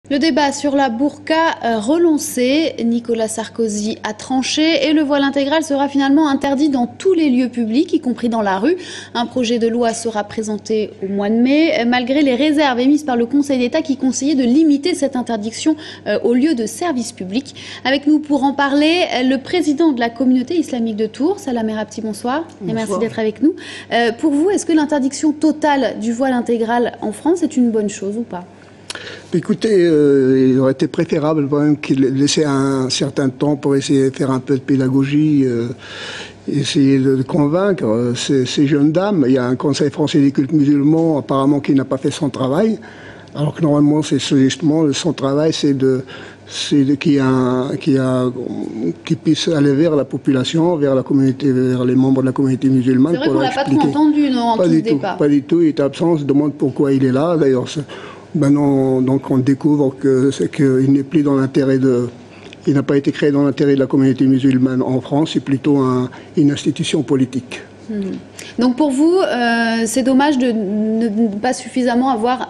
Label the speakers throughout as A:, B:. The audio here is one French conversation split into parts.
A: Le débat sur la burqa relancé, Nicolas Sarkozy a tranché et le voile intégral sera finalement interdit dans tous les lieux publics, y compris dans la rue. Un projet de loi sera présenté au mois de mai, malgré les réserves émises par le Conseil d'État qui conseillait de limiter cette interdiction aux lieux de service public. Avec nous pour en parler, le président de la communauté islamique de Tours, Salah Merabti, bonsoir. Et merci d'être avec nous. Pour vous, est-ce que l'interdiction totale du voile intégral en France est une bonne chose ou pas ?
B: Écoutez, il aurait été préférable quand même qu'il laissait un certain temps pour essayer de faire un peu de pédagogie, essayer de convaincre ces jeunes dames. Il y a un Conseil français des cultes musulmans apparemment qui n'a pas fait son travail, alors que normalement c'est justement son travail, c'est qui puisse aller vers la population, vers la communauté, vers les membres de la communauté musulmane.
A: C'est vrai qu'on l'a pas trop entendu, non, en tout départ.
B: Pas du tout, il est absent, on se demande pourquoi il est là, d'ailleurs. Maintenant, donc on découvre qu'il n'est plus dans l'intérêt il n'a pas été créé dans l'intérêt de la communauté musulmane en France, c'est plutôt une institution politique.
A: Donc pour vous, c'est dommage de ne pas suffisamment avoir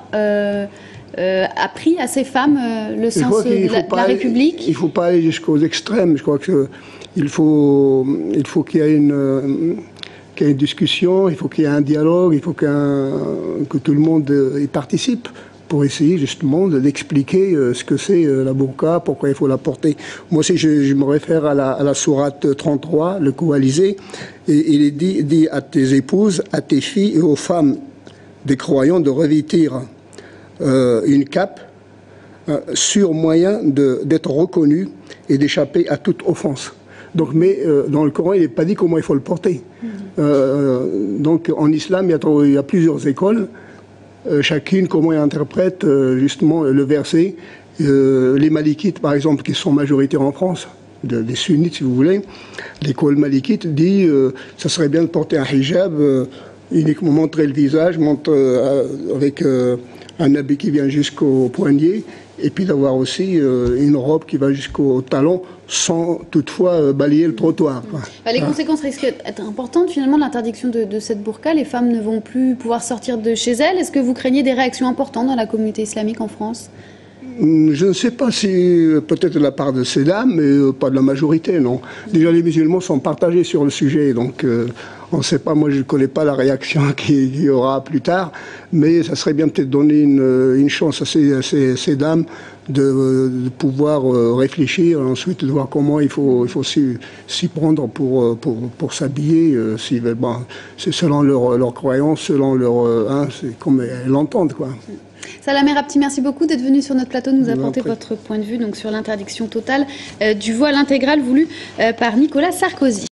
A: appris à ces femmes le sens de la République.
B: Il ne faut pas aller jusqu'aux extrêmes. Je crois qu'il faut qu'il y ait une discussion, il faut qu'il y ait un dialogue, il faut que tout le monde y participe, pour essayer justement d'expliquer ce que c'est la burqa, pourquoi il faut la porter. Moi aussi, je me réfère à la sourate 33, le coalisé, et il est dit à tes épouses, à tes filles et aux femmes des croyants de revêtir une cape sur moyen d'être reconnus et d'échapper à toute offense. Donc, mais dans le Coran, il n'est pas dit comment il faut le porter. Donc en islam, il y a plusieurs écoles. Chacune, comment elle interprète justement le verset. Les malikites, par exemple, qui sont majoritaires en France, des sunnites, si vous voulez, l'école malikite dit ça serait bien de porter un hijab, uniquement montrer le visage, avec un habit qui vient jusqu'au poignet, et puis d'avoir aussi une robe qui va jusqu'au talon, sans toutefois balayer le trottoir.
A: Les conséquences risquent d'être importantes finalement de l'interdiction de cette burqa. Les femmes ne vont plus pouvoir sortir de chez elles. Est-ce que vous craignez des réactions importantes dans la communauté islamique en France ?
B: Je ne sais pas si peut-être de la part de ces dames, mais pas de la majorité, non. Déjà, les musulmans sont partagés sur le sujet, donc on ne sait pas, moi je ne connais pas la réaction qu'il y aura plus tard, mais ça serait bien peut-être donner une chance à ces dames de pouvoir réfléchir, ensuite de voir comment il faut s'y prendre pour s'habiller, c'est selon leur croyance, selon leur... c'est comme elles l'entendent, quoi.
A: Salah Merabti, merci beaucoup d'être venu sur notre plateau nous apporter votre point de vue donc, sur l'interdiction totale du voile intégral voulu par Nicolas Sarkozy.